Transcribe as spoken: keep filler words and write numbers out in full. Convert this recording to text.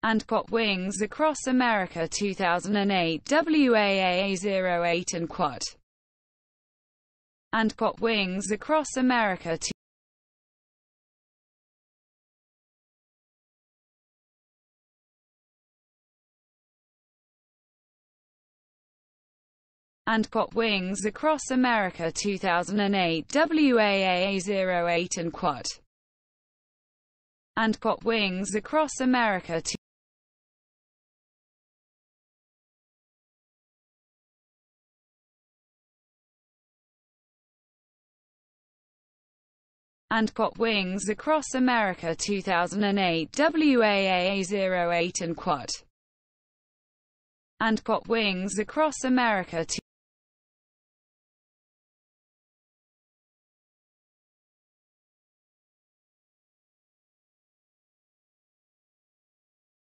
and got wings across America two thousand eight, W A A zero eight and Quad, and got wings across America two and got wings across America two thousand eight, W A A zero eight and Quad, and got wings across America two and got wings across America two thousand eight, W A A zero eight and Quad, and got wings across America two